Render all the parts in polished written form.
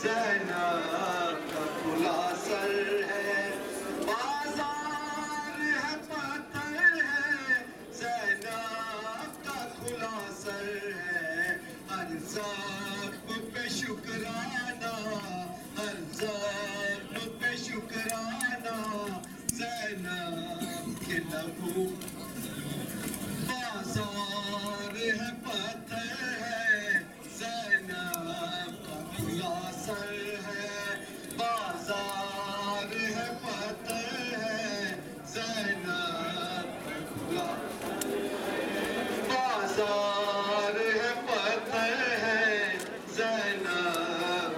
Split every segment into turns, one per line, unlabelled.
ज़ैनब का खुला सर है, बाजार है पत्थर है, ज़ैनब का खुला सर है। हर ज़ख्म पे शुक्राना, हर ज़ख्म पे शुक्राना, ज़ैनब के लबों बाजार है पत्थर है, ज़ैनब का खुला सर है, बाजार है पत्थर है, ज़ैनब का खुला बाजार है पत्थर है, ज़ैनब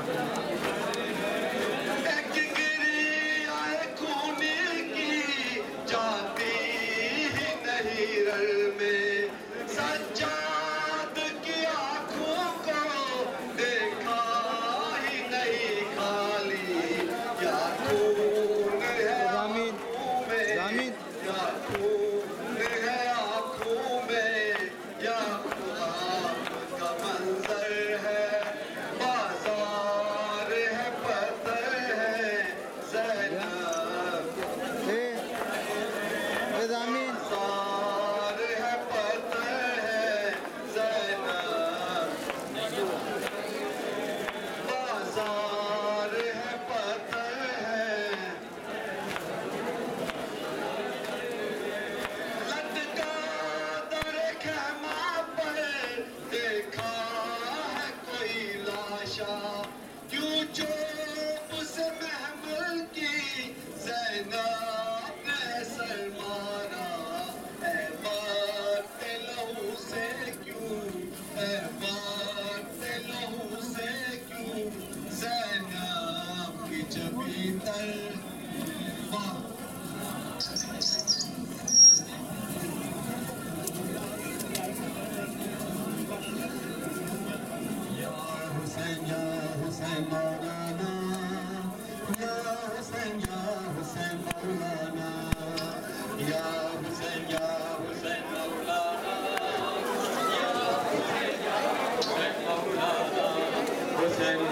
एक गिरी आए खूनी की जाती ही नहीं रल में, सज्जाद की आंखों को देखा ही नहीं खाली, क्या खून है आंखों में, क्या खून है आंखों में, या ख्वाब का मंजर है, बाजार है पत्थर है, ज़ैनब बाजार है पत्थर है, ज़ैनब बाजार है पत्थर है। लटका दर ख़ैमा पर देखा है कोई लाशा, क्यों चोप से महमल की ज़ैनब ने सर मारा, ऐ बात लहू से क्यों, ऐ बात लहू से क्यों, ज़ैनब की जबी तर हुसैन मौलाना, या हुसैन मौलाना, या हुसैन मौलाना, या हुसैन मौलाना, हुसैन